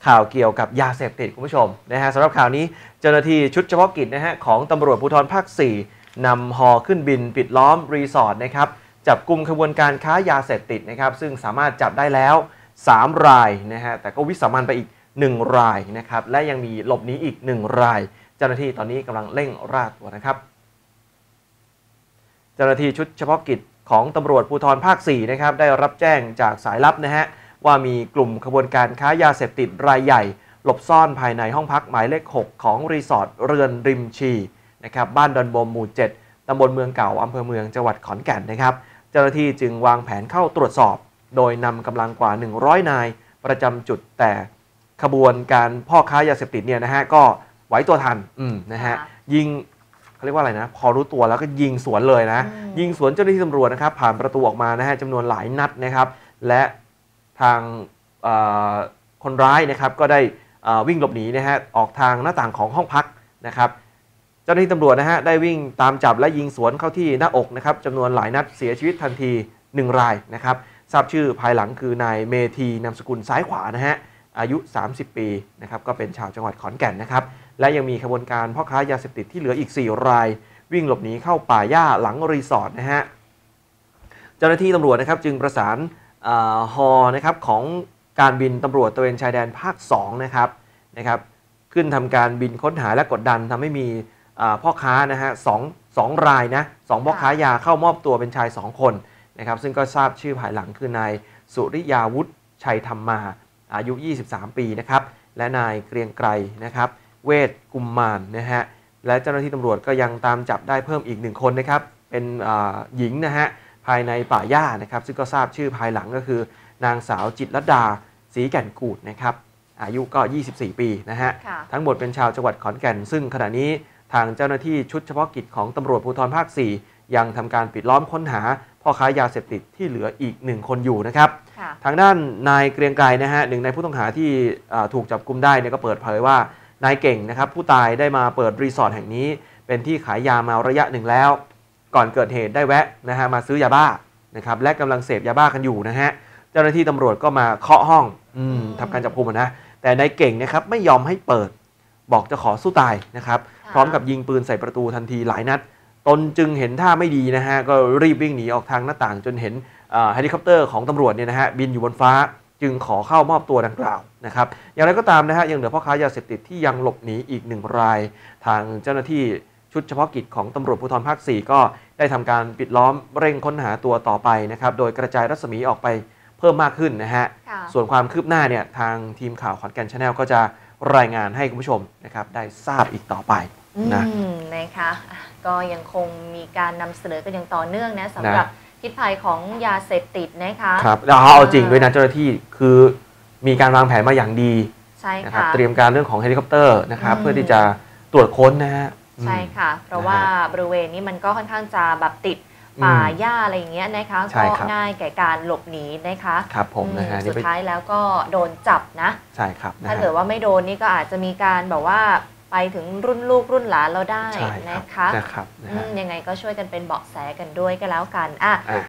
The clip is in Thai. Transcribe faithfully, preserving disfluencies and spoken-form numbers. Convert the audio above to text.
ข่าวเกี่ยวกับยาเสพติดคุณผู้ชมนะฮะสำหรับข่าวนี้เจ้าหน้าที่ชุดเฉพาะกิจนะฮะของตำรวจภูธรภาคสี่นำฮอขึ้นบินปิดล้อมรีสอร์ทนะครับจับกลุ่มขบวนการค้ายาเสพติดนะครับซึ่งสามารถจับได้แล้วสามรายนะฮะแต่ก็วิสามันไปอีกหนึ่งรายนะครับและยังมีหลบหนีอีกหนึ่งรายเจ้าหน้าที่ตอนนี้กำลังเร่งล่าตัวนะครับเจ้าหน้าที่ชุดเฉพาะกิจของตำรวจภูธรภาคสี่นะครับได้รับแจ้งจากสายลับนะฮะว่ามีกลุ่มขบวนการค้ายาเสพติดรายใหญ่หลบซ่อนภายในห้องพักหมายเลขหกของรีสอร์ทเรือนริมชีนะครับบ้านดอนบมหมู่เจ็ดตำบลเมืองเก่าอำเภอเมืองจังหวัดขอนแก่นนะครับเจ้าหน้าที่จึงวางแผนเข้าตรวจสอบโดยนำกำลังกว่าหนึ่งร้อยนายประจำจุดแต่ขบวนการพ่อค้ายาเสพติดเนี่ยนะฮะก็ไหวตัวทันอืมนะฮะยิงเขาเรียกว่าอะไรนะพอรู้ตัวแล้วก็ยิงสวนเลยนะยิงสวนเจ้าหน้าที่ตำรวจนะครับผ่านประตูออกมานะฮะจำนวนหลายนัดนะครับและทางคนร้ายนะครับก็ได้วิ่งหลบหนีนะฮะออกทางหน้าต่างของห้องพักนะครับเจ้าหน้าที่ตำรวจนะฮะได้วิ่งตามจับและยิงสวนเข้าที่หน้าอกนะครับจำนวนหลายนัดเสียชีวิตทันทีหนึ่งรายนะครับทราบชื่อภายหลังคือนายเมธีนามสกุลซ้ายขวานะฮะอายุสามสิบปีนะครับก็เป็นชาวจังหวัดขอนแก่นนะครับและยังมีขบวนการพ่อค้ายาเสพติดที่เหลืออีกสี่รายวิ่งหลบหนีเข้าป่าหญ้าหลังรีสอร์ทนะฮะเจ้าหน้าที่ตำรวจนะครับจึงประสานฮอนะครับของการบินตำรวจตระเวนชายแดนภาคสองนะครับนะครับขึ้นทำการบินค้นหาและกดดันทำให้มีพ่อค้านะฮะสองสองรายนะสองพ่อค้ายาเข้ามอบตัวเป็นชายสองคนนะครับซึ่งก็ทราบชื่อภายหลังคือนายสุริยาวุฒิชัยธรรมาอายุยี่สิบสามปีนะครับและนายเกรียงไกรนะครับเวทกุมมารนะฮะและเจ้าหน้าที่ตำรวจก็ยังตามจับได้เพิ่มอีกหนึ่งคนนะครับเป็นหญิงนะฮะภายในป่าหญ้านะครับซึ่งก็ทราบชื่อภายหลังก็คือนางสาวจิตรลดาศรีแก่นกูดนะครับอายุก็ยี่สิบสี่ปีนะฮะทั้งหมดเป็นชาวจังหวัดขอนแก่นซึ่งขณะนี้ทางเจ้าหน้าที่ชุดเฉพาะกิจของตำรวจภูธรภาคสี่ยังทำการปิดล้อมค้นหาพ่อค้ายาเสพติดที่เหลืออีกหนึ่งคนอยู่นะครับทางด้านนายเกรียงไกรนะฮะหนึ่งในผู้ต้องหาที่ถูกจับกุมได้เนี่ยก็เปิดเผยว่านายเก่งนะครับผู้ตายได้มาเปิดรีสอร์ทแห่งนี้เป็นที่ขายยามาระยะหนึ่งแล้วก่อนเกิดเหตุได้แวะนะฮะมาซื้อยาบ้านะครับและกำลังเสพยาบ้ากันอยู่นะฮะเจ้าหน้าที่ตำรวจก็มาเคาะห้องทำการจับกุมนะแต่นายเก่งนะครับไม่ยอมให้เปิดบอกจะขอสู้ตายนะครับพร้อมกับยิงปืนใส่ประตูทันทีหลายนัดตนจึงเห็นท่าไม่ดีนะฮะก็รีบวิ่งหนีออกทางหน้าต่างจนเห็นเฮลิคอปเตอร์ของตำรวจเนี่ยนะฮะบินอยู่บนฟ้าจึงขอเข้ามอบตัวดังกล่าวนะครับอย่างไรก็ตามนะฮะยังเหลือพ่อค้ายาเสพติดที่ยังหลบหนีอีกหนึ่งรายทางเจ้าหน้าที่ชุดเฉพาะกิจของตำรวจภูธรภาคสี่ก็ได้ทำการปิดล้อมเร่งค้นหาตัวต่อไปนะครับโดยกระจายรัศมีออกไปเพิ่มมากขึ้นนะฮะส่วนความคืบหน้าเนี่ยทางทีมข่าวขอนแก่น Channel ก็จะรายงานให้คุณผู้ชมนะครับได้ทราบอีกต่อไปนะนะคะก็ยังคงมีการนำเสนอกันอย่างต่อเนื่องนะสำหรับพิษภัยของยาเสพติดนะคะครับแล้วเอาจริงด้วยนะเจ้าหน้าที่คือมีการวางแผนมาอย่างดีใช่ค่ะเตรียมการเรื่องของเฮลิคอปเตอร์นะครับเพื่อที่จะตรวจค้นนะฮะใช่ค่ะเพราะว่าบริเวณนี้มันก็ค่อนข้างจะแบบติดป่าหญ้าอะไรอย่างเงี้ยนะคะก็ง่ายแก่การหลบหนีนะคะครับผมนะฮะสุดท้ายแล้วก็โดนจับนะใช่ครับถ้าเกิดว่าไม่โดนนี่ก็อาจจะมีการแบบว่าไปถึงรุ่นลูกรุ่นหลานเราได้นะคะนะครับยังไงก็ช่วยกันเป็นเบาะแสกันด้วยก็แล้วกันอ่ะ